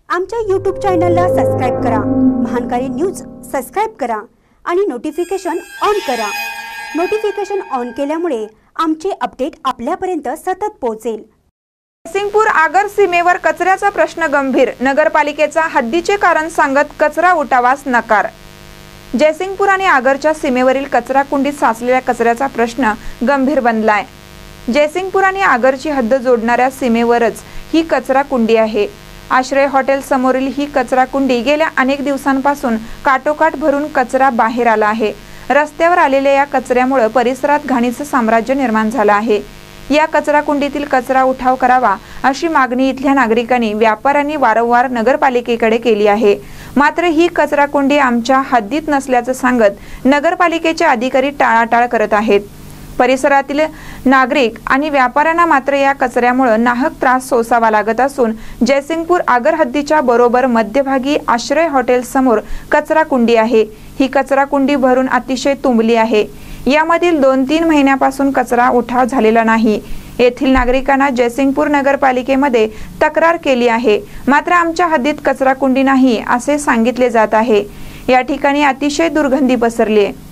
आमच्या YouTube चॅनलला subscribe करा, महानकारी न्यूज सबस्क्राइब करा आणि नोटिफिकेशन ऑन करा। नोटिफिकेशन ऑन केल्यामुळे आमचे अपडेट आपल्यापर्यंत सतत पोहोचेल। जयसिंगपूर आगर सीमेवर कचऱ्याचा प्रश्न गंभीर, नगरपालिकेचा हद्दीचे कारण सांगत कचरा उठावास नकार। जयसिंगपूर आणि आगरच्या सीमेवरील कचरा कुंडीत साचलेल्या कचऱ्याचा प्रश्न गंभीर बनलाय। जयसिंगपूर आणि आगरची हद्द जोडणाऱ्या सीमेवरच ही कचरा कुंडी आहे। आश्रय हॉटेल समोरील ही कचरा कुंडी गेल्या अनेक दिवसांपासून काटोकाट भरून कचरा बाहेर आला आहे। रस्त्यावर आलेल्या या कचऱ्यामुळे परिसरात घाणीचे साम्राज्य निर्माण झाले आहे। या कचरा कुंडीतील कचरा उठाव करावा अशी मागणी इथल्या नागरिकांनी व्यापाऱ्यांनी वारंवार नगरपालिकेकडे केली आहे। मात्र ही कचरा कुंडी आमच्या हद्दीत नसल्याचं सांगत नगरपालिकेचे अधिकारी टाळाटाळ करत आहेत। परिसरातील नागरिक आणि व्यापाऱ्यांना मात्र या कचऱ्यामुळे नाहक त्रास सोसावा लागत असून जयसिंगपूर आगर हद्दीच्या बरोबर मध्यभागी आश्रय हॉटेल समोर कचरा कुंडी आहे। ही कचरा कुंडी भरून अतिशय तुंबली आहे। यामधील 2-3 महिन्यापासून कचरा उठाव झालेला नाही। येथील नागरिकांना जयसिंगपूर नगरपालिकेमध्ये तक्रार केली आहे, मात्र आमच्या हद्दीत कचरा कुंडी नाही असे सांगितले जात आहे। या ठिकाणी अतिशय दुर्गंधी पसरली आहे।